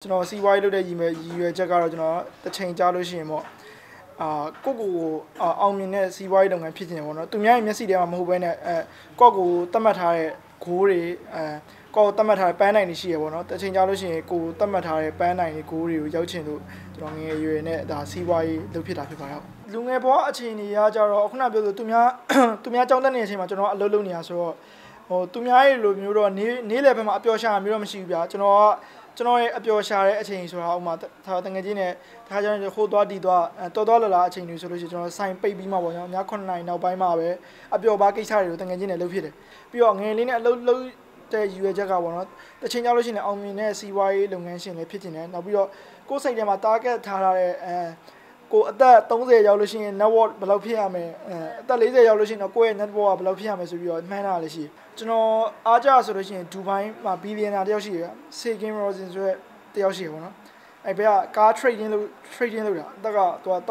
ကျွန်တော်စီးပွားရေးလုပ်တဲ့ရည်ရွယ်ချက်ကတော့ကျွန်တော်တစ်ချိန်ကြာလို့ရှိရင်ပေါ့ကိုအောင်မြင်တဲ့စီးပွားရေးလုပ်ငန်းဖြစ်နေတယ်ပေါ့နော်သူများရဲ့မျက်စိထဲမှာမဟုတ်ဘဲနဲ့ကိုသတ်မှတ်ထားတဲ့ဂိုးတွေကိုသတ်မှတ်ထားတဲ့ပန်းနိုင်တွေရှိရပေါ့နော်တစ်ချိန်ကြာလို့ရှိရင်ကိုသတ်မှတ်ထားတဲ့ပန်းနိုင်တွေဂိုးတွေကိုရောက်ချင်လို့ကျွန်တော်ငယ်ရွယ်နဲ့ဒါစီးပွားရေးလုပ်ဖြစ်တာဖြစ်ပါတယ်လူငယ်ဘဝအခြေအနေကကြတော့ခုနပြောဆိုသူများကြောင်းတက်နေတဲ့အချိန်မှာကျွန်တော်အလုပ်လုပ်နေတာဆိုတော့သူများရဲ့လိုမျိုးတော့နေ့လယ်ဘက်မှာအပျော်ရှာမျိုးတော့မရှိဘူးဗျာကျွန်တော်ရဲ့အပျော်ရှာတဲ့အချိန်ဆိုတာဥမာတငယ်ချင်းနဲ့တခါကျရင်ဟိုသွားဒီသွားတော်လာအချိန်တွေဆိုလို့ရှိရင်ကျွန်တော်ဆိုင်ပိတ်ပြီးမှပေါ့နော်ည9နာရီနောက်ပိုင်းမှာပဲအပျော်ပါကိစ္စတွေကိုတငယ်ချင်းနဲ့လုပ်ဖြစ်တယ်ပြီးတော့ငယ်လေးနဲ့အလုပ်တဲ့ရွယ်ချက်ကပေါ့နော်တစ်ချိန်ကြာလို့ရှိရင်အောင်မြင်တဲ့စီးပွားရေးလုပ်ငန်းရှင်လည်းဖြစ်နေတယ်နောက်ပြီးတော့ကိုယ်စိတ်ထဲမှာ target ထားတဲ့ကိုအသက်30ရောက်လို့ရှိရင် network ဘယ်လောက်ဖြစ်ရမလဲအသက်40ရောက်လို့ရှိရင်တော့ကိုယ့်ရဲ့ network ကဘယ်လောက်ဖြစ်ရမလဲဆိုပြီးတော့မှန်းတာလည်းရှိကျွန်တော်အားကြဆိုလို့ရှိရင်ဒူဘိုင်းမှာဘီလီယံနာတယောက်ရှိတယ်ဆေကင်းရောစင်ဆိုတဲ့တယောက်ရှိတယ်ပေါ့နော်အဲ့ဘက်ကကား trading လုပ်တာအသက်ကသူက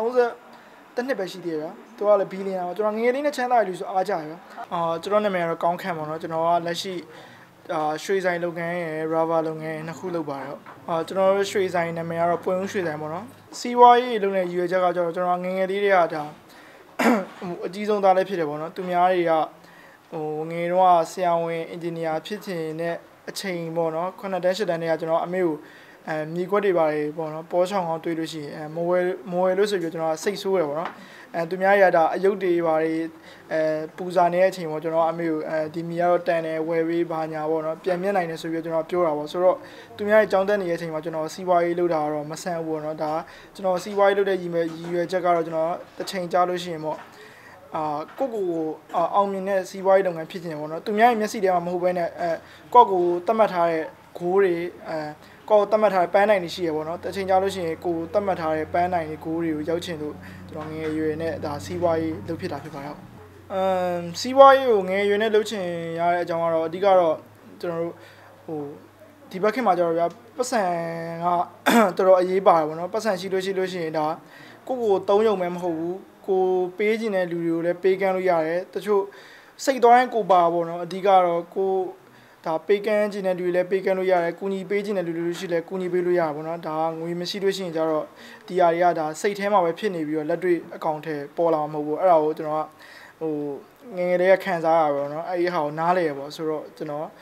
30တစ်နှစ်ပဲရှိသေးတယ်ဗျာသူကလည်းဘီလီယံကျွန်တော်ငယ်လေးနဲ့ချမ်းသာရလို့ဆိုအားကြရဗျာကျွန်တော်နာမည်ကတော့ကောင်းခန့်ပေါ့နော်ကျွန်တော်ကလက်ရှိရွှေဆိုင်လုပ်ငန်းရယ် rubber လုပ်ငန်းနှစ်ခုလုပ်ပါတယ်ကျွန်တော်တို့ရွှေဆိုင်နာမည်ကတော့ပွင့်ဦးရွှေဆိုင်ပေါ့နော်စီးပွားရေးလုပ်တဲ့ရည်ရွယ်ချက်ကကျွန်တော်ငယ်လေးတွေကဒါအကြီးဆုံးသားလည်းဖြစ်တယ်ပေါ့နော်သူများတွေကငယ်တော့ဆရာဝန်အင်ဂျင်နီယာဖြစ်ချင်တဲ့အချိန်ပေါ့နော်9တန်း10တန်းတွေကကျွန်တော်အမေကိုမြေခွက်တွေပါတယ်ပေါ့နော်ပေါ်ချောင်းအောင်တွေးလို့ရှိရင်မဝယ်လို့ဆိုပြီးကျွန်တော်စိတ်ဆိုးတယ်ပေါ့နော်သူများရတာအယုတ်တွေပါတယ်ပူဇာနေတဲ့အချိန်ပေါ့ကျွန်တော်အမေကိုဒီမီကတော့တန်တယ်ဝယ်ပေးပါညာပေါ့နော်ပြန်မြင်နိုင်တယ်ဆိုပြီးကျွန်တော်ပြောတာပေါ့ဆိုတော့သူများရဲ့ကြောင်းတက်နေတဲ့အချိန်မှာကျွန်တော်စီးပွားရေးလုပ်တာတော့မဆန်ဘူးပေါ့နော်ဒါကျွန်တော်စီးပွားရေးလုပ်တဲ့ရည်ရွယ်ချက်ကတော့ကျွန်တော်တစ်ချိန်ကြာလို့ရှိရင်ပေါ့ကိုအောင်မြင်တဲ့စီးပွားရေးလုပ်ငန်းဖြစ်နေတယ်ပေါ့နော်သူများရဲ့မျက်စိထဲမှာမဟုတ်ဘဲနဲ့ကိုသတ်မှတ်ထားတဲ့ဂိုးတွေကိုသတ်မှတ်ထားတဲ့ပန်းနိုင်တွေရှိရပေါ့နော်တစ်ချိန်ကြာလို့ရှိရင်ကိုသတ်မှတ်ထားတဲ့ပန်းနိုင်တွေဂိုးတွေကိုရောက်ချင်လို့ကျွန်တော်ငယ်ရွယ်နဲ့ဒါစီးပွားရေးလုပ်ဖြစ်တာဖြစ်ပါတယ်စီးပွားရေးကိုငယ်ရွယ်နဲ့လုပ်ချင်ရတဲ့အကြောင်းကတော့အဓိကတော့ကျွန်တော်တို့ဒီဘက်ခေတ်မှာကျတော့ဗျာပတ်စံကတော်တော်အရေးပါတယ်ပေါ့နော်ပတ်စံရှိလို့ရှိရင်ဒါကိုသုံးရုံပဲမဟုတ်ဘူးကိုပေးခြင်းတဲ့လူတွေကိုလည်းပေးကမ်းလို့ရတယ်တချို့စိတ်သွားရင်ကိုပါပေါ့နော်အဓိကတော့ကိုဒါပေးကမ်းခြင်းတဲ့လူတွေလည်းပေးကမ်းလို့ရတယ်ကူညီပေးခြင်းတဲ့လူတွေရှိလည်းကူညီပေးလို့ရပါပေါ့နော်ဒါငွေမရှိလို့ရှိရင်ကျတော့ဒီအရာတွေကဒါစိတ်ထဲမှာပဲဖြစ်နေပြီးတော့လက်တွေ့အကောင့်ထဲပေါ်လာမှာမဟုတ်ဘူးအဲ့ဒါကိုကျွန်တော်ကငယ်လေးကခံစားရပါတော့နော်အဲ့ဒီဟာကိုနားလေရပေါ့ဆိုတော့ကျွန်တော်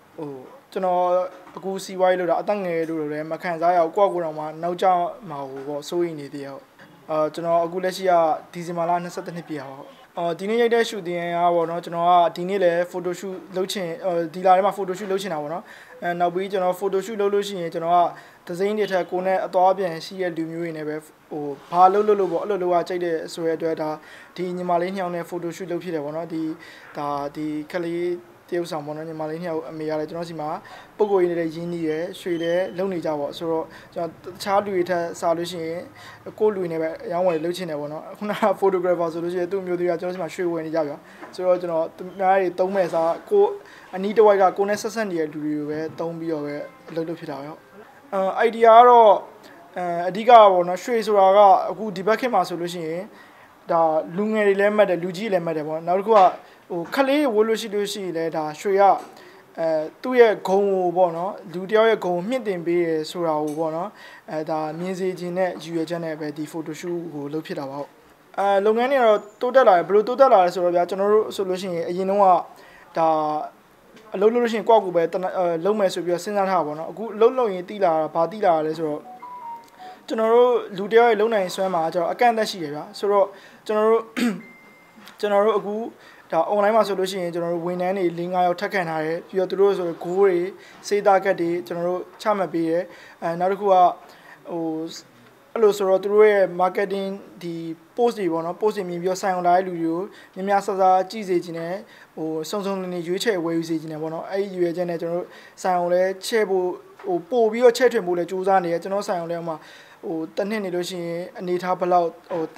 အခုစီးပွားရေးလုပ်တာအသက်ငယ်လို့လည်းမခံစားရဘူးကိုတော့မှနောက်ကျမှာပေါ့စိုးရိမ်နေသေးရောကျွန်တော်အခုလက်ရှိကဒီဇင်ဘာလ22နှစ်ပြည့်ပါဟုတ်ဒီနေ့ရိုက်တဲ့ရှူတင်ကပေါ့နော်ကျွန်တော်ကဒီနေ့လည်း photo shoot လုပ်ချင်ဒီလာထဲမှာ photo shoot လုပ်ချင်တာပေါ့နော်နောက်ပြီးကျွန်တော် photo shoot လုပ်လို့ရှိရင်ကျွန်တော်ကဒီဇိင်းတွေထက်ကိုနဲ့အသွားပြန်ရှိတဲ့လူမျိုးတွေနဲ့ပဲဘာလုပ်ပေါ့အဲ့လိုကကြိုက်တဲ့ဆိုရတဲ့ဒါဒီညီမလေးညောင်းနဲ့ photo shoot လုပ်ဖြစ်တယ်ပေါ့နော်ဒီခလေးတရုပ်ဆောင်ပေါ့နော်ညီမလေးနှစ်ယောက်အမေရတယ်ကျွန်တော်စီမှာပုံကိုရင်းနေတဲ့ရင်းနှီးရယ်ရွှေတယ်လုံနေကြပေါ့ဆိုတော့ကျွန်တော်တခြားလူတွေထက်စားလို့ရှိရင်ကိုလူတွေနဲ့ပဲအယောင်းဝယ်လုပ်ချင်တယ်ပေါ့နော်ခုနက photographer ဆိုလို့ရှိရင်သူ့မျိုးတွေကကျွန်တော်စီမှာရွှေဝယ်နေကြဗျာဆိုတော့ကျွန်တော်သူများတွေသုံးမဲ့စားကိုအနီးတစ်ဝိုက်ကကိုနဲ့ဆက်ဆက်နေတဲ့လူတွေကိုပဲသုံးပြီးတော့ပဲအလုပ်လုပ်ဖြစ်တာပဲidea ကတော့အဓိကပေါ့နော်ရွှေဆိုတာကအခုဒီဘက်ခေတ်မှာဆိုလို့ရှိရင်ဒါလူငယ်တွေလည်းမှတ်တယ်လူကြီးတွေလည်းမှတ်တယ်ပေါ့နောက်တစ်ခုကခလေးဝိုးလို့ရှိရင်လည်းဒါရွှေကသူ့ရဲ့ဂုံကိုပေါ့နော်လူတယောက်ရဲ့ဂုံမြင့်တင်ပေးရဆိုတာကိုပေါ့နော်ဒါမြင်စေခြင်းနဲ့ရည်ရွယ်ချက်နဲ့ပဲဒီ photo shoot ကိုလုပ်ဖြစ်တာပါဟုတ်လုပ်ငန်းတွေကတော့တိုးတက်လာတယ်ဘယ်လိုတိုးတက်လာလဲဆိုတော့ဗျာကျွန်တော်တို့ဆိုလို့ရှိရင်အရင်တုန်းကဒါအလုပ်လုပ်လို့ရှိရင်ကိုယ့်ကိုယ်ပဲလုံးမယ်ဆိုပြီးတော့စဉ်းစားထားတာပေါ့နော်အခုလုပ်ရင်တိလာတာဘာတိလာလဲဆိုတော့ကျွန်တော်တို့လူတယောက်ရဲ့လုံနိုင်ဆွဲမှာကျွန်တော်အကန့်အသတ်ရှိတယ်ဗျာဆိုတော့ကျွန်တော်တို့အခုဒါ online မှာဆိုလို့ရှိရင်ကျွန်တော်တို့ဝန်ထမ်းတွေ၄-၅ယောက်ထပ်ခံထားတယ်ပြီးတော့သူတို့ဆိုဂိုးတွေစေးသားကတ်တွေကျွန်တော်တို့ချမှတ်ပေးတယ်နောက်တစ်ခုကအဲ့လိုဆိုတော့သူတို့ရဲ့ marketing ဒီ post တွေပေါ့နော် post တွေမြင်ပြီးတော့ဆိုင်အောင်လာတဲ့လူတွေကိုများဆဆကြည့်စေခြင်းနဲ့စုံစုံလင်လင်ရွေးချယ်ဝယ်ယူစေခြင်းနဲ့ပေါ့နော်အဲ့ဒီရွေးချက်နဲ့ကျွန်တော်တို့ဆိုင်အောင်လဲချဲ့ဖို့ပို့ပြီးတော့ချဲ့ထွင်ဖို့လဲစူးစမ်းနေတယ်ကျွန်တော်ဆိုင်အောင်လဲမှာတစ်နှစ်နေလို့ရှိရင်အနေထားဘယ်လောက်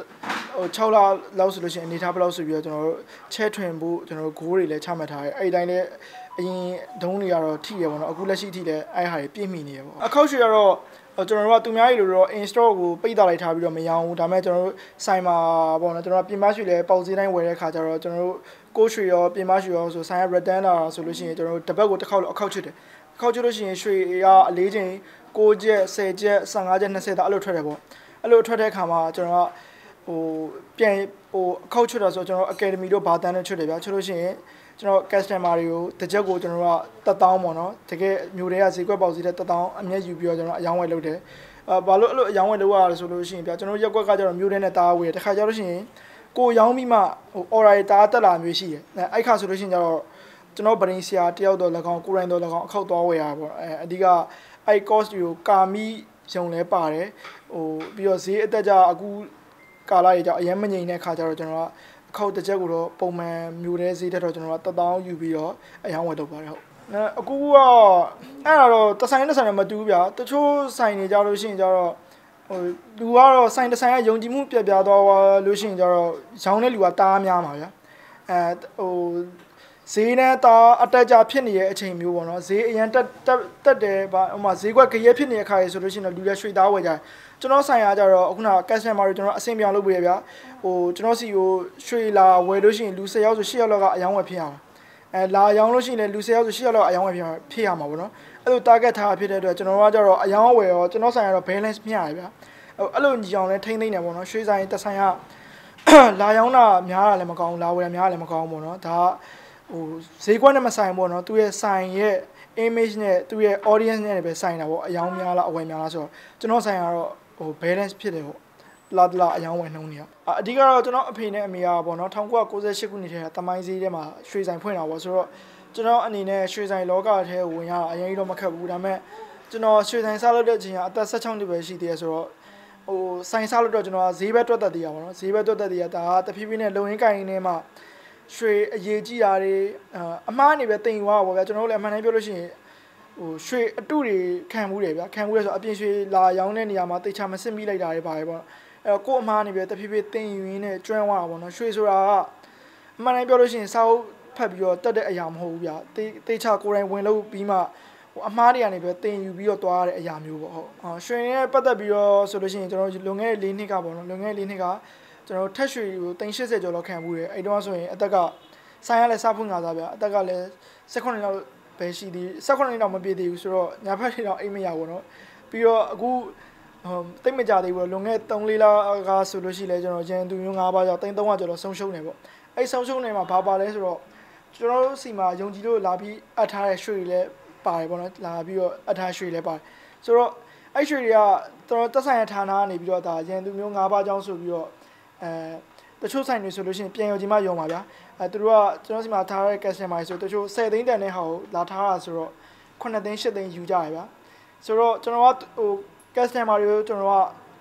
6လလောက်ဆိုလို့ရှိရင်အနေထားဘယ်လောက်ဆိုပြီးတော့ကျွန်တော်တို့ချဲ့ထွင်ဖို့ကျွန်တော်တို့ဂိုးတွေလည်းချမှတ်ထားတယ်အဲ့ဒီတိုင်းလည်းအရင်ဒုံးတွေကတော့ထိရပါတော့အခုလက်ရှိထိလည်းအဲ့ဟာတွေပြည့်မီနေရပေါ့အခောက်ရွှေကတော့ကျွန်တော်တို့ကသူများကြီးလိုတော့ install ကိုပိတ်တာလိုက်ထားပြီးတော့မရအောင်ဒါပေမဲ့ကျွန်တော်တို့ဆိုင်မှာပေါ့နော်ကျွန်တော်ပြင်ပရွှေလည်းပေါက်စည်းတိုင်းဝယ်တဲ့ခါကျတော့ကျွန်တော်တို့ကိုရွှေရောပြင်ပရွှေရောဆိုဆိုင်ရ return လာဆိုလို့ရှိရင်ကျွန်တော်တို့တစ်ပတ်ကိုတစ်ခေါက်လောက်အခောက်ချစ်တယ်အခောက်ချစ်လို့ရှိရင်ရွှေကအလေးချိန် 9ချက်10ချက်15ချက်20တာအဲ့လိုထွက်တယ်ပေါ့အဲ့လိုထွက်တဲ့ခါမှာကျွန်တော်ကပြန်အခောက်ချွတ်တာဆိုကျွန်တော် academy တို့ဘာတန်းနဲ့ချွတ်တယ်ဗျာချွတ်လို့ရှိရင်ကျွန်တော် customer တွေကိုတစ်ချက်ကိုကျွန်တော်က1000ပေါ့နော်တကယ်မျိုးတွေကဈေးကွက်ပေါက်စီတဲ့1000အမြတ်ယူပြီးတော့ကျွန်တော်အယောင်းဝယ်လုပ်တယ်ဘာလို့အဲ့လိုအယောင်းဝယ်လုပ်ရလဲဆိုလို့ရှိရင်ဗျာကျွန်တော်ရက်ကွက်ကကျတော့မျိုးတွေနဲ့တားဝယ်တခါကျလို့ရှိရင်ကိုရောင်းပြီးမှorder တားတက်လာမျိုးရှိတယ်အဲ့ခါဆိုလို့ရှိရင်ကျတော့ကျွန်တော်ဗရင်ဆရာတယောက်တော့၎င်းကိုရိုင်းတော့၎င်းအခောက်သွားဝယ်ရပါပေါ့အဓိကအဲ့ cost တွေကိုကာမိရုံလဲပါတယ်ပြီးတော့ဈေးအတက်ကြအခုကာလကြီးကြောင့်အရင်မငြိမ်တဲ့ခါကျတော့ကျွန်တော်ကအခောက်တစ်ချက်ကိုတော့ပုံမှန်မျိုးတဲ့ဈေးတက်တော့ကျွန်တော်က1000ယူပြီးတော့အယောင်းဝယ်လုပ်ပါတယ်ဟုတ်အခုကအဲ့တော့တဆိုင်နဲ့မတူဘူးဗျာတချို့ဆိုင်နေကြလို့ရှိရင်ကျတော့လူကတော့ဆိုင်တစ်ဆိုင်ကယုံကြည်မှုပြပြသွားလို့ရှိရင်ကျတော့ရောင်းတဲ့လူကတားများမှာဗျာဈေးနဲ့တာအတက်ကြဖြစ်နေတဲ့အချိန်မျိုးပေါ့နော်ဈေးအရင်တက်တယ်ဗာဟိုမှာဈေးကွက်ကြရဲဖြစ်နေတဲ့ခါရေဆိုလို့ရှိရင်တော့လူတွေရွှေသားဝယ်ကြတယ်ကျွန်တော်ဆိုင်အားကြတော့အခုန customer တွေကျွန်တော်အဆင်ပြောင်းလုပ်ပေးရဗျာကျွန်တော်စီကိုရွှေလာဝယ်လို့ရှိရင်လူ10ယောက်ဆို10ယောက်လောက်ကအယောင်းဝယ်ဖြစ်အောင်လာရောင်းလို့ရှိရင်လည်းလူ10ယောက်ဆို10ယောက်လောက်အယောင်းဝယ်ဖြစ်ရမှာပေါ့နော်အဲ့လို target ထားဖြစ်တဲ့အတွက်ကျွန်တော်ကကြတော့အယောင်းဝယ်ရောကျွန်တော်ဆိုင်ကတော့ balance မျှရဗျာအဲ့လိုညီအောင်လဲထိမ့်သိမ့်တယ်ပေါ့နော်ရွှေဆိုင်တစ်ဆိုင်ကလာရောင်းတာများတာလည်းမကောင်းဘူးလာဝယ်တာများတာလည်းမကောင်းဘူးပေါ့နော်ဒါဈေးကွက်နဲ့မဆိုင်ပေါ့နော်သူရဲ့ဆိုင်ရဲ့ image နဲ့သူရဲ့ audience နဲ့ပဲဆိုင်တာပေါ့အယောင်းများလားအဝယ်များလားဆိုတော့ကျွန်တော်ဆိုင်ကတော့balance ဖြစ်တယ်ပေါ့လာအယောင်းဝယ်နှုံးနေရအဓိကတော့ကျွန်တော်အဖေနဲ့အမေကပေါ့နော်1998ခုနှစ်ထဲကတမိုင်းဈေးထဲမှာရွှေဆိုင်ဖွင့်တာပေါ့ဆိုတော့ကျွန်တော်အနေနဲ့ရွှေဆိုင်လောကထဲဝင်ရတာအရင်ကြီးတော့မခက်ဘူးဒါပေမဲ့ကျွန်တော်ရွှေဆိုင်စားလုပ်တဲ့အချိန်ကအသက်16နှစ်ပဲရှိသေးတယ်ဆိုတော့ဆိုင်စားလို့တော့ကျွန်တော်ဈေးဘက်တွက်တက်သေးရပါတော့ဈေးဘက်တွက်တက်သေးရဒါတဖြည်းဖြည်းနဲ့လုံရင်းကိုင်းရင်းနဲ့မှရွှေအရေးကြီးတာတွေအမှားနေပဲတင်သွားပါဗျာကျွန်တော်တို့လည်းအမှန်တမ်းပြောလို့ရှိရင်ရွှေအတုတွေခံမှုတွေဗျာခံမှုတွေဆိုအပြင်ရွှေလာရောင်းတဲ့နေရာမှာတိတ်ချမစစ်မိလိုက်တာတွေပါတယ်ပေါ့အဲ့တော့ကို့အမှားနေပဲတဖြည်းဖြည်းတင်ယူရင်းနဲ့ကျွမ်းသွားတာပေါ့နော်ရွှေဆိုတာကအမှန်တမ်းပြောလို့ရှိရင်စာအုပ်ဖတ်ပြီးတော့တက်တဲ့အရာမဟုတ်ဘူးဗျာတိတ်ချကိုယ်တိုင်ဝင်လို့ပြီးမှအမှားတွေကနေပဲတင်ယူပြီးတော့သွားရတဲ့အရာမျိုးပေါ့ဟုတ်ရွှေနဲ့ပတ်သက်ပြီးတော့ဆိုလို့ရှိရင်ကျွန်တော်လွန်ခဲ့တဲ့4နှစ်ကပေါ့နော်လွန်ခဲ့တဲ့4နှစ်ကကျွန်တော်ထက်ရွှေကို380ကျော်လောက်ခံမှုတယ်အဲ့တော့ဆိုရင်အသက်ကဆိုင်ရလဲစဖွင့်ငါသားဗျာအသက်ကလည်း18လောက်ပဲရှိသေး18လောက်မပြည့်သေးဘူးဆိုတော့ညာဘက်တွေတော့အိမ်မရဘူးနော်ပြီးတော့အခုတိတ်မကြသေးဘူးလွန်ခဲ့3-4လကဆိုလို့ရှိလဲကျွန်တော်ရန်သူမျိုး5ပါးကြောင့်300ကျော်လောက်ဆုံးရှုံးနေပေါ့အဲ့ဆုံးရှုံးနေမှာဘာပါလဲဆိုတော့ကျွန်တော်တို့စီမှာယုံကြည်လို့လာပြီးအပ်ထားတဲ့ရွှေတွေလည်းပါတယ်ပေါ့နော်လာပြီးတော့အထားရွှေလည်းပါတယ်ဆိုတော့အဲ့ရွှေတွေကတော်တက်ဆိုင်ရဌာနကနေပြီးတော့ဒါရန်သူမျိုး5ပါးကြောင်းဆိုပြီးတော့တချို့ဆိုင်တွေဆိုလို့ရှိရင်ပြန်ရောကြီးမှယုံပါဗျာသူတို့ကကျွန်တော်စီမှာထားတဲ့ customer ဆိုတချို့10သိန်းတန်တဲ့ဟာကိုလာထားတာဆိုတော့9သိန်း10သိန်းယူကြရဗျာဆိုတော့ကျွန်တော်ကcustomer တွေကိုကျွန်တော်က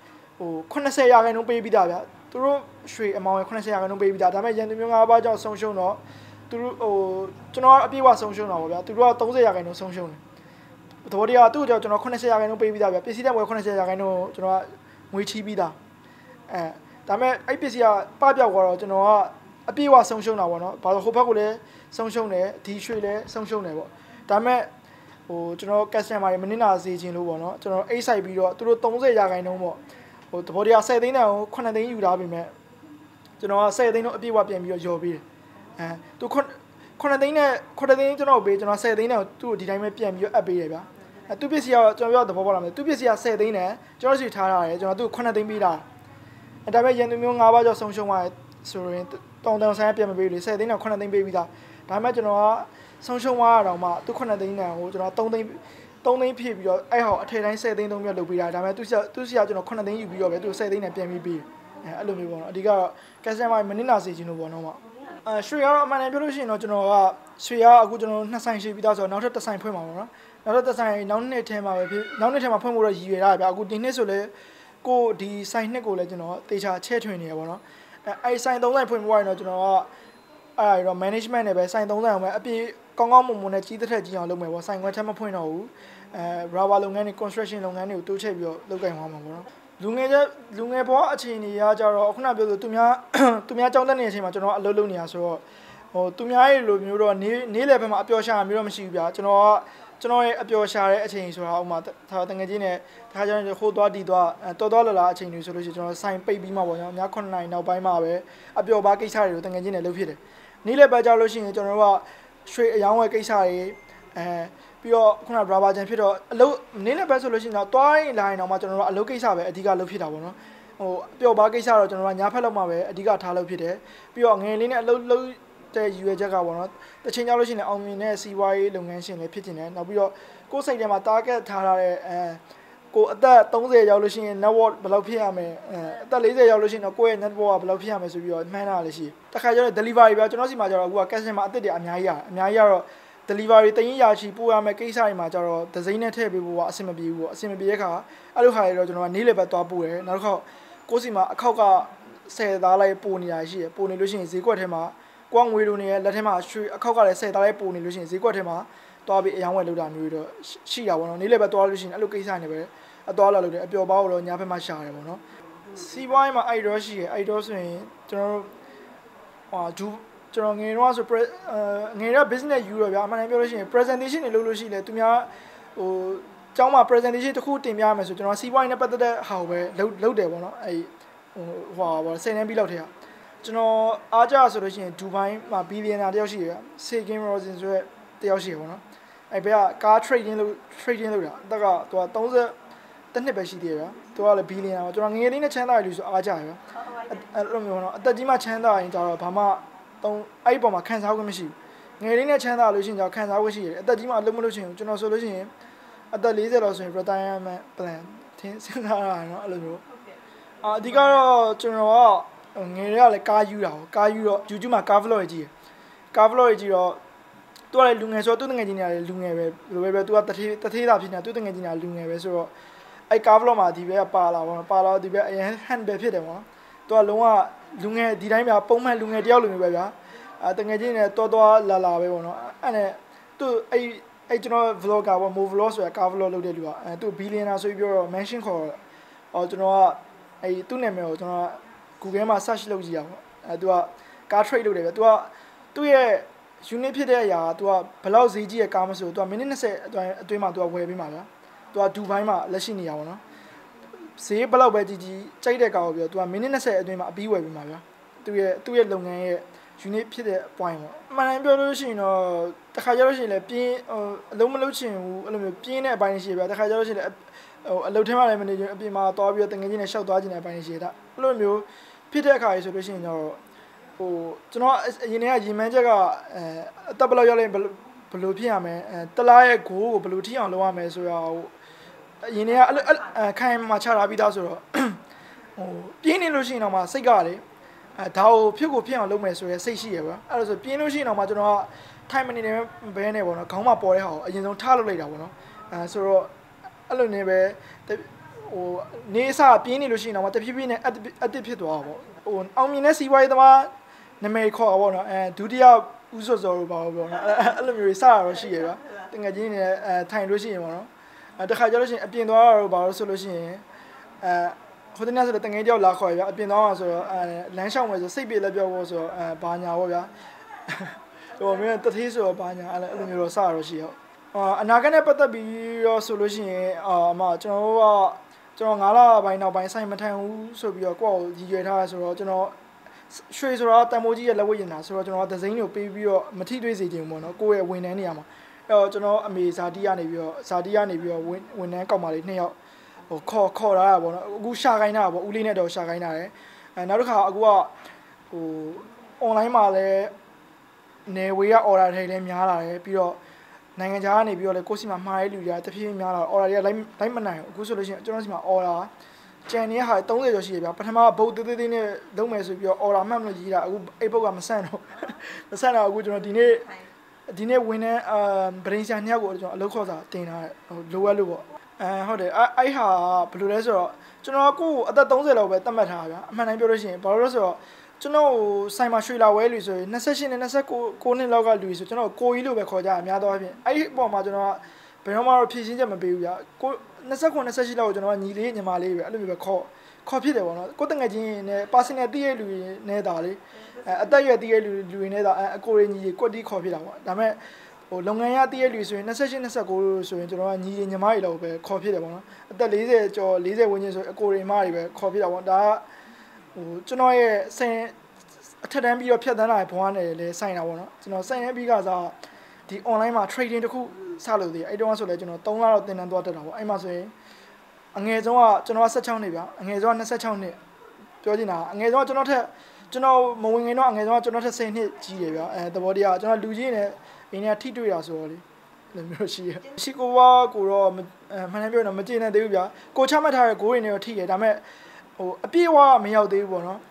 80ရာခိုင်နှုန်းပေးပြီးသားဗျာသူတို့ရွှေအမောင်းရဲ့80ရာခိုင်နှုန်းပေးပြီးသားဒါပေမဲ့ရန်သူမျိုး5ပါးကြောင်းဆုံးရှုံးတော့သူတို့ကျွန်တော်ကအပြည့်အဝဆုံးရှုံးတာပေါ့ဗျာသူတို့က30ရာခိုင်နှုန်းဆုံးရှုံးတယ်သဘောတရားသူ့ကြောင့်ကျွန်တော်80ရာခိုင်နှုန်းပေးပြီးသားဗျာပစ္စည်းတဲ့ဝယ်80ရာခိုင်နှုန်းကျွန်တော်ကငွေချီးပြီးသားဒါပေမဲ့အဲ့ပစ္စည်းကပပျောက်သွားတော့ကျွန်တော်ကအပြည့်အဝဆုံးရှုံးတာပေါ့နော်ဘာလို့ဟိုဘက်ကလည်းဆုံးရှုံးတယ်ဒီရွှေလည်းဆုံးရှုံးတယ်ပေါ့ဒါပေမဲ့ကျွန်တော် customer တွေမနစ်နာစေချင်လို့ပေါ့နော်ကျွန်တော်အိတ်ဆိုင်ပြီးတော့သူတို့30ရာခိုင်နှုန်းပေါ့သဘောတရား10သိန်းတန်ကို9သိန်းယူထားပြီမဲ့ကျွန်တော်က10သိန်းတော့အပြည့်အဝပြန်ပြီးတော့ယော်ပေးတယ်သူ9သိန်းနဲ့9သိန်းကျွန်တော်ပေးကျွန်တော်10သိန်းနဲ့သူ့ကိုဒီတိုင်းပဲပြန်ပြီးတော့အပ်ပေးရဗျာသူပစ္စည်းကကျွန်တော်ပြောသဘောပေါက်လာမယ်သူပစ္စည်းက10သိန်းနဲ့ကျွန်တော်စီထားရတယ်ကျွန်တော်သူ့9သိန်းပေးတာဒါပေမဲ့ရန်သူမျိုး5ပါးကျော်ဆုံးရှုံးသွားဆိုရင်တောင်ဆိုင်ပြန်မပေးလို့10သိန်းနဲ့9သိန်းပေးပြီးသားဒါပေမဲ့ကျွန်တော်ကဆုံးရှုံးသွားတာတော့မှသူ9သိန်းနဲ့ဟိုကျွန်တော်3သိန်းဖြည့်ပြီးတော့အဲ့ဟောအထည်တိုင်း10သိန်း3မျိုးလုပ်ပေးတာဒါပေမဲ့သူစီကကျွန်တော်9သိန်းယူပြီးတော့ပဲသူ10သိန်းနဲ့ပြန်ပြီးပေးအဲ့လိုမျိုးပေါ့နော်အဓိကတော့ customer မနစ်နာစေချင်လို့ပေါ့နော်ရွှေကတော့အမှန်တမ်းပြောလို့ရှိရင်တော့ကျွန်တော်ကရွှေကအခုကျွန်တော်2ဆိုင်ရှိပြီးသားဆိုတော့နောက်ထပ်1ဆိုင်ဖွင့်မှာပေါ့နော်နောက်ထပ်1ဆိုင်နောက်နှစ်ထဲမှာပဲဖြစ်နောက်နှစ်ထဲမှာဖွင့်ဖို့တော့ရည်ရွယ်ထားတယ်ဗျအခုဒီနှစ်ဆိုလဲကိုဒီဆိုင်နှစ်ကိုလည်းကျွန်တော်တေချာချဲ့ထွင်နေရပါတော့အဲ့ဆိုင်3ဆိုင်ဖွင့်ဖို့ရရင်တော့ကျွန်တော်ကအဲ့တော့ management နဲ့ပဲဆိုင်3ဆိုင်အောင်ပဲအပြေကောင်းကောင်းမွန်မွန်နဲ့ကြီးတစ်ထက်ကြီးအောင်လုပ်မယ်ပေါ့ဆိုင်ခွဲထပ်မဖွင့်တော့ဘူးrubber လုပ်ငန်းတွေ construction လုပ်ငန်းတွေကိုတိုးချဲ့ပြီးတော့လုပ်ကိုင်သွားမှာပေါ့နော်လူငယ်ဘဝအခြေအနေရကြတော့ခုနပြောဆိုသူများကြောင်းတက်နေတဲ့အချိန်မှာကျွန်တော်အလုပ်လုပ်နေရဆိုတော့သူများရဲ့လိုမျိုးတော့နေ့လယ်ဘက်မှာအပျော်ရှာမျိုးတော့မရှိဘူးဗျာကျွန်တော်ရဲ့အပျော်ရှာတဲ့အချိန်ဆိုတာဥမာတငယ်ချင်းနဲ့တခါကျရင်ဟိုသွားဒီသွားတော်လာလာအချိန်တွေဆိုလို့ရှိရင်ကျွန်တော်ဆိုင်ပိတ်ပြီးမှပေါ့နော်ည9နာရီနောက်ပိုင်းမှာပဲအပျော်ပါကိစ္စတွေကိုတငယ်ချင်းနဲ့လုပ်ဖြစ်တယ်နေ့လယ်ဘက်ကြလို့ရှိရင်ကျွန်တော်တို့ကရွှေအယောင်းဝယ်ကိစ္စတွေဘပြီးတော့ခုန rubber ချန်ဖြစ်တော့အလုပ်နင်းလည်းပဲဆိုလို့ရှိရင်တော့တွိုင်းလိုင်းတော့မှကျွန်တော်တို့အလုပ်ကိစ္စပဲအဓိကလုပ်ဖြစ်တာပေါ့နော်ဟိုပျော်ပါကိစ္စတော့ကျွန်တော်တို့ညာဖက်လောက်မှပဲအဓိကထားလုပ်ဖြစ်တယ်ပြီးတော့ငယ်လေးနဲ့အလုပ်တဲ့ရွေချက်ကပေါ့နော်တချင်ကြောက်လို့ရှိရင်အောင်မြင်တဲ့စီးပွားရေးလုပ်ငန်းရှင်လည်းဖြစ်နေတယ်နောက်ပြီးတော့ကိုယ်စိတ်ထဲမှာ target ထားရတဲ့ကိုအသက်30ရောက်လို့ရှိရင် network ဘယ်လောက်ဖြစ်ရမလဲအသက်40ရောက်လို့ရှိရင်တော့ကိုယ့်ရဲ့ network ကဘယ်လောက်ဖြစ်ရမလဲဆိုပြီးတော့မှန်းတာလည်းရှိတခါကျတော့ delivery ပဲကျွန်တော်စီမှာကျတော့အခုက customer အသစ်တွေအများကြီးတော့ delivery တရင်ရာချီပို့ရမယ်ကိစ္စတွေမှာကျတော့ဒဇိမ့်နဲ့ထည့်ပေးဖို့ကအဆင်မပြေဘူးပေါ့အဆင်မပြေတဲ့ခါအဲ့လိုခါတွေတော့ကျွန်တော်ကနေ့လည်ဘက်သွားပို့တယ်နောက်တစ်ခါကိုယ်စီမှာအခောက်က10သားလိုက်ပို့နေတာရှိတယ်ပို့နေလို့ရှိရင်ဈေးကွက်ထဲမှာကိုယ်ငွေလိုနေရဲ့လက်ထဲမှာရွှေအခောက်ကလည်း10သားလိုက်ပို့နေလို့ရှိရင်ဈေးကွက်ထဲမှာသွားပြီးအယောင်းဝယ်လုပ်တာမျိုးတော့ရှိတာပေါ့နော်နေ့လည်ဘက်သွားလို့ရှိရင်အဲ့လိုကိစ္စနေပဲအသွားလာလုပ်တယ်အပျော်ပါတော့ညာဘက်မှာရှာတယ်ပေါ့နော်စီးပွားရေးမှာအဲ့တော့ရှိတယ်အဲ့တော့ဆိုရင်ကျွန်တော်တို့ကျွန်တော်ငယ်တော့ဆိုငယ်တော့ business ယူတော့ဗျာအမှန်တမ်းပြောလို့ရှိရင် presentation တွေလုပ်လို့ရှိရင်သူများဟိုကျောင်းမှာ presentation တစ်ခုတင်ပြရမယ်ဆိုကျွန်တော်စီးပွားရေးနဲ့ပတ်သက်တဲ့ဟာကိုပဲလုပ်တယ်ပေါ့နော်အဲ့ဟိုဟာ10 နှစ်ပြီးလောက်ထဲကကျွန်တော်အားကြဆိုလို့ရှိရင်ဒူဘိုင်းမှာ billionaire တယောက်ရှိတယ်ဆေကင်ရောစင်ဆိုတဲ့တယောက်ရှိတယ်ပေါ့နော်အဲ့ဘက်ကကား trading လုပ်တာအသက်ကသူက30တစ်နှစ်ပဲရှိသေးတယ်ဗျာသူကလည်း billionaire ပေါ့ကျွန်တော်ငယ်လေးနဲ့ချမ်းသာရလို့ဆိုအားကြရဗျာအဲ့လိုမျိုးပေါ့နော်အသက်ကြီးမှချမ်းသာရင်ကျတော့ဘာမှအဲ့ဒီပေါ်မှာခံစားခွင့်မရှိဘူးငယ်လေးနဲ့ချမ်းသာလို့ရှိရင်ကြောင့်ခံစားခွင့်ရှိရတယ်အသက်ကြီးမှအလုပ်မလုပ်ချင်ဘူးကျွန်တော်ဆိုလို့ရှိရင်အသက်40လောက်ဆိုရင် retirement plan သင်စဉ်းစားရတာเนาะအဲ့လိုမျိုးအဓိကတော့ကျွန်တော်ကငယ်တွေကလည်းကားယူတာပေါ့ကားယူတော့ YouTube မှာ car vlog ကြီးcar vlog ကြီးတော့သူကလည်းလူငယ်ဆိုတော့သူ့ငယ်ချင်းတွေကလည်းလူငယ်ပဲဘယ်လိုပဲသူကတသေးတာဖြစ်နေတာသူ့ငယ်ချင်းတွေကလူငယ်ပဲဆိုတော့အဲ့ car vlog မှာဒီဘက်ကပါလာပေါ့ပါလာဒီဘက်အရင် hand ပဲဖြစ်တယ်ပေါ့သူကလုံးဝလူငယ်ဒီတိုင်းပြပုံမှန်လူငယ်တယောက်လိုမျိုးပဲဗျာတငယ်ချင်းနဲ့တော်လာပဲပေါ့နော်အဲ့နဲ့သူအဲ့ကျွန်တော် vlogger ပေါ့ move vlog ဆိုတာ car vlog လုပ်တဲ့လူကသူ billionaire ဆိုပြီးပြောတော့ mention ခေါ်တော့ကျွန်တော်ကအဲ့သူ့နာမည်ကိုကျွန်တော် Google မှာ search လုပ်ကြည့်ရပါသူက car trade လုပ်တယ်ဗျသူကသူ့ရဲ့ unit ဖြစ်တဲ့အရာကသူကဘယ်လောက်ဈေးကြီးရဲ့ကားမဆိုသူကမိနစ်20အတွင်းမှာသူကဝယ်ပေးမှာဗျာသူကဒူဘိုင်းမှာလက်ရှိနေရပါတော့ဈေးဘယ်လောက်ပဲကြီးကြိုက်တဲ့ကားကိုပြောသူကမိနစ်20အတွင်းမှာအပြီးဝယ်ပေးမှာဗျာသူ့ရဲ့လုပ်ငန်းရဲ့unit ဖြစ်တဲ့ point ပေါ့အမှန်တမ်းပြောလို့ရှိရင်တော့တခါကြလို့ရှိရင်လည်းပြင်းအလုံးမလုံးချင်ဘူးအဲ့လိုမျိုးပြင်းတဲ့အပိုင်းရှိရဗျာတခါကြလို့ရှိရင်လည်းအလုပ်ထဲမှာလည်းမနေချင်အပြင်မှာသွားပြီးတော့တငယ်ချင်းနဲ့ရှောက်သွားချင်တဲ့အပိုင်းရှိရတာအဲ့လိုမျိုးဖြစ်တဲ့အခါကြီးဆိုလို့ရှိရင်တော့ဟိုကျွန်တော်အရင်ကရီမန်းချက်ကအသက်ဘယ်လောက်ရောက်လဲဘယ်လိုဖြစ်ရမလဲတလားရဲ့ဂိုးကိုဘယ်လိုထိအောင်လုပ်ရမလဲဆိုတော့အရင်ကအဲ့ခိုင်မှာချတာပြီးသားဆိုတော့ဟိုပြင်းနေလို့ရှိရင်တော့မှစိတ်ကလေဒါကိုဖြစ်အောင်လုပ်မယ်ဆိုရဲစိတ်ရှိရပါအဲ့ဒါဆိုပြင်းလို့ရှိရင်တော့မှကျွန်တော်ကထိုင်မနေနေဘဲနဲ့ပေါ့နော်ခေါင်းမှာပေါ်တဲ့ဟာကိုအရင်ဆုံးထားလုပ်လိုက်တာပေါ့နော်ဆိုတော့အဲ့လိုနေပဲဟိုနေအစပြင်းနေလို့ရှိရင်တော့မှတဖြည်းဖြည်းနဲ့အတစ်ဖြစ်သွားတာပေါ့ဟိုအောင်မြင်တဲ့စီးပွားရေးသမားနာမည်ခေါ်တာပေါ့နော်ဒုတိယဦးစောစောလို့ပါပေါ့နော်အဲ့လိုမျိုးစတာတော့ရှိရပါတကယ်ကြီးနေထိုင်လို့ရှိရင်ပေါ့နော်တခါကျလို့ရှိရင်အပြင်သွားတော့ဘာလို့ဆိုလို့ရှိရင်ဟိုတနေ့ဆိုတော့တငယ်တယောက်လာခေါ်ရဗျာအပြင်သွားမှာဆိုတော့လမ်းလျှောက်မယ်ဆိုစိတ်ပြေလက်ပြောဖို့ဆိုတော့ဘာညာပေါ့ဗျာဟိုမင်းတသေးဆိုတော့ဘာညာအဲ့လိုမျိုးတော့စရတော့ရှိရောအနာဂတ်နဲ့ပတ်သက်ပြီးတော့ဆိုလို့ရှိရင်အမကျွန်တော်9လပိုင်းနောက်ပိုင်းဆိုင်မထိုင်ဘူးဆိုပြီးတော့ကိုယ့်ကိုရည်ရွယ်ထားရဆိုတော့ကျွန်တော်ရွှေဆိုတာတန်မိုးကြီးရဲ့လက်ဝတ်ရင်တာဆိုတော့ကျွန်တော်ဒဇိမ့်ကိုပေးပြီးတော့မထိတွေ့စေချင်ဘူးပေါ့နော်ကိုယ့်ရဲ့ဝန်ထမ်းနေရာမှာအဲ့တော့ကျွန်တော်အမေဇာတိကနေပြီးတော့ဝန်ထမ်းကောက်ပါလေ2ယောက်ဟိုခေါ်လာတာပေါ့နော်အခုရှာခိုင်းတာပေါ့ဦးလေးနဲ့တော့ရှာခိုင်းတာတယ်နောက်တစ်ခါအခုကဟို online မှာလည်းနေဝေးက order တွေလည်းများလာတယ်ပြီးတော့နိုင်ငံခြားကနေပြီးတော့လည်းကိုယ့်စီမှာမှားရဲလူတွေကတဖြည်းဖြည်းများလာတော့ order တွေကလိုက်မနိုင်ဘူးအခုဆိုလို့ရှိရင်ကျွန်တော်စီမှာ order ကျန်နေတဲ့ဟာ30ကျော်ရှိရဗျာပထမဘုတ်သေးနဲ့လုံးမယ်ဆိုပြီးတော့ order မှတ်မလို့ရေးတာအခုအဲ့ဘုတ်ကမဆန့်တော့အခုကျွန်တော်ဒီနေ့ဝင်တဲ့ဗရင်ရှာ2ယောက်ကိုကျွန်တော်အလုပ်ခေါ်စာတင်ထားတယ်ဟိုလိုအပ်လို့ပေါ့ဟုတ်တယ်အဲ့ဟာဘယ်လိုလဲဆိုတော့ကျွန်တော်ကိုအသက်30လောက်ပဲသတ်မှတ်ထားတာဗျာအမှန်တိုင်းပြောလို့ရှိရင်ဘာလို့လဲဆိုတော့ကျွန်တော်ဆိုင်မှာရွှေလာဝဲလူဆိုရင်28နဲ့29နှစ်လောက်ကလူဆိုကျွန်တော်ကိုကြီးလို့ပဲခေါ်ကြအများသောအားဖြင့်အဲ့ဒီအပေါ်မှာကျွန်တော်ကဘယ်တော့မှတော့ဖြည့်ရှင်းချက်မပေးဘူးဗျာကို29လောက်ကိုကျွန်တော်ကညီလေးညီမလေးပဲအဲ့လိုမျိုးပဲခေါ်ဖြစ်တယ်ပေါ့နော်ကိုတငယ်ချင်းနဲ့ personal တည့်ရဲ့လူတွေနဲ့တာလေအသက်ရွယ်တည့်ရဲ့လူတွေနဲ့တာအကိုရင်းကြီးကွက်တီးခေါ်ဖြစ်တာပေါ့ဒါပေမဲ့ဟိုလုပ်ငန်းရတည့်ရဲ့လူဆိုရင်28 29ဆိုရင်ကျွန်တော်ကညီညီမတွေလောက်ပဲခေါ်ဖြစ်တယ်ပေါ့နော်အသက်40ကျော်40ဝန်းကျင်ဆိုအကိုရင်းမတွေပဲခေါ်ဖြစ်တာပေါ့ဒါကဟိုကျွန်တော်ရဲ့အထက်တန်းပြီးတော့ဖြတ်သန်းလာတဲ့ဘဝနဲ့လည်းဆိုင်တာပေါ့နော်ကျွန်တော်ဆိုင်ရပြီးကစားဒီ online မှာ trading တခုစလို့သေးအဲ့တုန်းကဆိုလဲကျွန်တော်3လတော့တင်တန်းသွားတက်တာပေါ့အဲ့မှာဆိုရင်အငယ်ဆုံးကကျွန်တော်16နှစ်ဗျာအငယ်ဆုံးက26နှစ်ပြောချင်တာအငယ်ဆုံးကကျွန်တော်မဝင်ငင်တော့အငယ်ဆုံးကကျွန်တော်ထက်10နှစ်ကြီးတယ်ဗျာသဘောတရားကျွန်တော်လူကြီးနဲ့အင်းနဲ့ထိတွေ့တာဆိုတော့လေလည်းမျိုးရှိရရှိကိုတော့မှန်တယ်ပြောရင်တော့မကျေနပ်သေးဘူးဗျာကိုချမှတ်ထားတဲ့ဂိုးတွေနဲ့တော့ထိရဒါပေမဲ့ဟိုအပြည့်အဝမရောက်သေးဘူးပေါ့နော်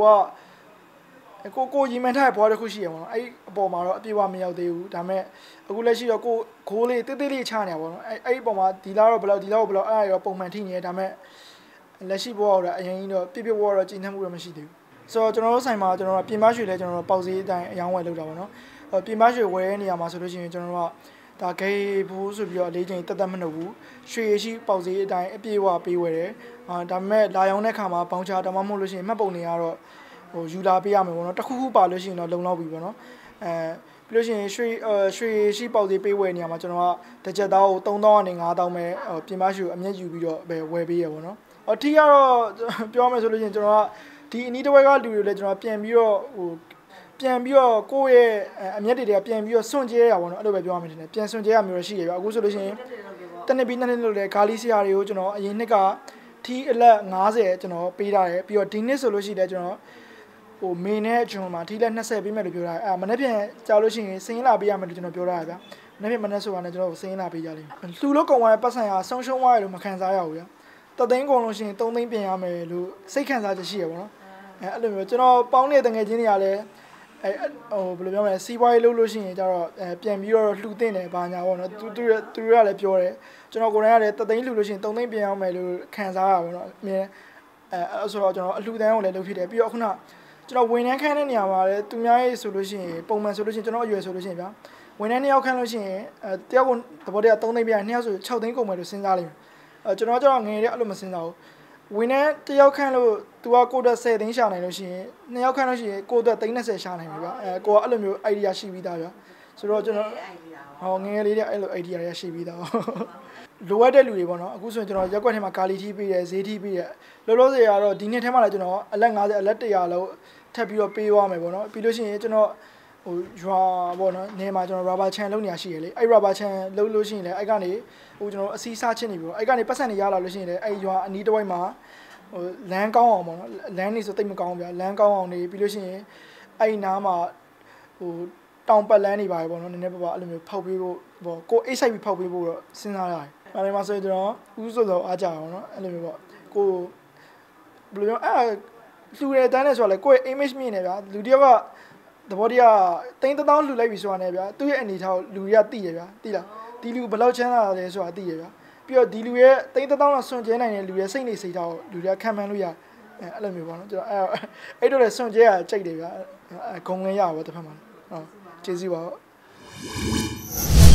ကိုရီမန်ထားတဲ့ဘွားတစ်ခုရှိရပေါ့နော်အဲ့အပေါ်မှာတော့အပြည့်အဝမရောက်သေးဘူးဒါပေမဲ့အခုလက်ရှိတော့ကိုဂိုးလေးတေးလေးချနေရပေါ့နော်အဲ့အပေါ်မှာဒီလားတော့ဘယ်လောက်အဲ့ဒါရောပုံမှန်ထိနေဒါပေမဲ့လက်ရှိဘွားကတော့အရင်ကြီးတော့ပြဘွားတော့ကျဉ်းနှံ့မှုတော့မရှိသေးဘူးဆိုတော့ကျွန်တော်တို့ဆိုင်မှာကျွန်တော်တို့ပြင်ပရွှေလဲကျွန်တော်တို့ပေါက်စည်းအတိုင်းအယောင်းဝယ်လုပ်တာပေါ့နော်ပြင်ပရွှေဝယ်နေရမှာဆိုလို့ရှိရင်ကျွန်တော်တို့ကဒါဂိတ်ဘူးဆိုပြီးတော့၄ချိန်တက်မနှုတ်ဘူးရွှေရှိပေါက်စည်းအတိုင်းအပြည့်အဝပေးဝယ်တယ်ဒါပေမဲ့လာရောင်းတဲ့ခါမှာဘောင်းချဒါမှမဟုတ်လို့ရှိရင်မှတ်ပုံတွေကတော့ဟိုယူလာပေးရမယ်ပေါ့နော်တစ်ခုခုပါလို့ရှိရင်တော့လုံလောက်ပြီပေါ့နော်ပြီးလို့ရှိရင်ရွှေရှိပေါက်စည်းပေးဝယ်နေရမှာကျွန်တော်ကတစ်ချက်သားကို3000ကနေ5000ပဲပြင်ပရွှေအမြတ်ယူပြီးတော့ပဲဝယ်ပေးရပေါ့နော်အထီးကတော့ပြောမယ်ဆိုလို့ရှိရင်ကျွန်တော်ကဒီအနီးတစ်ဝက်ကလူတွေလည်းကျွန်တော်ပြန်ပြီးတော့ကိုယ့်ရဲ့အမျက်တွေကပြန်ပြီးတော့စွန့်ကြဲရပါတော့အဲ့လိုပဲပြောရမယ်ထင်တယ်ပြန်စွန့်ကြဲရမျိုးရှိရပြီအခုဆိုလို့ရှိရင်တနေ့ပြီး2နှစ်လို့လေဂါလီဆီယာတွေကိုကျွန်တော်အရင်နှစ်ကထီးအလက်50ကျွန်တော်ပေးထားတယ်ပြီးတော့ဒီနှစ်ဆိုလို့ရှိတယ်ကျွန်တော်ဟိုမေနဲ့ဂျွန်မှာထီးလက်20ပေးမယ်လို့ပြောထားတယ်မနေ့ပြန်ကြာလို့ရှိရင်စင်းလာပေးရမယ်လို့ကျွန်တော်ပြောထားတယ်ဗျာမနေ့ပြန်မနေ့ဆိုတာနဲ့ကျွန်တော်စင်းလာပေးကြလိမ့်မယ်လှူလို့ကုန်သွားတဲ့ပတ်စံကဆုံးရှုံးသွားရလို့မခံစားရဘူးဗျာတသိန်းကုန်လို့ရှိရင်3သိန်းပြင်ရမယ်လို့စိတ်ခံစားချက်ရှိရပါတော့အဲ့လိုမျိုးကျွန်တော်ပေါင်းနေတဲ့တငယ်ချင်းတွေကလည်းဟိုဘယ်လိုပြောမလဲစီးပွားရေးလုပ်လို့ရှိရင်ကျတော့ပြန်ပြီးတော့လှူတင်တယ်ဘာညာပေါ့နော်သူတွေကလည်းပြောတယ်ကျွန်တော်ကိုယ်တိုင်ကလည်း3သိန်းလှူလို့ရှိရင်3သိန်းပြင်အောင်မယ်လို့ခံစားရပါပေါ့နော်အမြဲဆိုတော့ကျွန်တော်အလှူဒန်းကိုလည်းလုပ်ဖြစ်တယ်ပြီးတော့ခုနကျွန်တော်ဝန်ထမ်းခန်းတဲ့နေရာမှာလည်းသူများရေးဆိုလို့ရှိရင်ပုံမှန်ဆိုလို့ရှိရင်ကျွန်တော်အရွယ်ဆိုလို့ရှိရင်ဗျာဝန်ထမ်း2ယောက်ခန်းလို့ရှိရင်တယောက်ကသဘောတရား3သိန်းပြင်2ယောက်ဆို6သိန်းကုန်မယ်လို့စဉ်းစားလိမ့်မယ်ကျွန်တော်ကျတော့ငယ်တဲ့အဲ့လိုမစဉ်းစားဘူးဝင်တဲ့တယောက်ခန့်လို့ तू ကကိုယ့်အတွက်10သိန်းရှာနိုင်လို့ရှိရင်နှစ်ယောက်ခန့်လို့ရှိရင်ကိုယ့်အတွက်30ရှာနိုင်ပြီဗျကိုကအဲ့လိုမျိုး idea ရှိပြီးသားဗျဆိုတော့ကျွန်တော်ဟောငယ်လေးတဲ့အဲ့လို idea တွေရှိပြီးသားလိုအပ်တဲ့လူတွေပေါ့နော်အခုဆိုရင်ကျွန်တော်ရက်ွက်ထဲမှာကာလီထီးပေးတယ်ဈေးထီးပေးတယ်လောလောဆယ်ကတော့ဒီနှစ်ထဲမှာလည်းကျွန်တော်အလက်50အလက်100လောက်ထပ်ပြီးတော့ပေးသွားမယ်ပေါ့နော်ပြီးလို့ရှိရင်ကျွန်တော်ဟိုရွာပေါ့နော်နေမှာကျွန်တော် rubber chan လုပ်နေရရှိရလေအဲ့ rubber chan လုပ်လို့ရှိရင်လည်းအဲ့ကနေဟိုကျွန်တော်အစီးစားချင်းနေပြီပေါ့အဲ့ကနေပတ်စံနေရလာလို့ရှိရင်လည်းအဲ့ရွာအနီးတစ်ဝိုက်မှာဟိုလမ်းကောင်းအောင်ပေါ့နော်လမ်းနေဆိုတိတ်မကောင်းဘူးဗျာလမ်းကောင်းအောင်နေပြီးလို့ရှိရင်အဲ့နားမှာဟိုတောင်ပတ်လန်းနေပါပဲပေါ့နော်နည်းနည်းပါအဲ့လိုမျိုးဖောက်ပေးဖို့ပေါ့ကိုအိတ်ဆိုင်ပြီးဖောက်ပေးဖို့တော့စဉ်းစားရတယ်။ဒါလည်းမဆိုရင်ကျွန်တော်ဥဆိုတော့အားကြအောင်နော်အဲ့လိုမျိုးပေါ့ကိုဘယ်လိုပြောအဲ့လူတွေတန်းနေဆိုတော့လေကိုယ့် image မြင်နေဗျာလူတယောက်ကသဘောတရား3000လှူလိုက်ပြီဆိုတာနဲ့ဗျာသူ့ရဲ့အနေထားကိုလူတွေကသိရဗျာသိလားဒီလူဘယ်လောက်ချမ်းသာလဲဆိုတာသိရဗျာပြီးတော့ဒီလူရဲ့3000လောက်စွန့်ကြဲနိုင်တဲ့လူရဲ့စိတ်နေစိတ်ထားကိုလူတွေကခံမှန်းလို့ရအဲ့လိုမျိုးပေါ့နော်ကျွန်တော်အဲ့တော့လည်းစွန့်ကြဲရကြိုက်တယ်ဗျာဂုံလင်းရပါဘောတစ်ဖက်မှာဟုတ်ကျေးဇူးပါ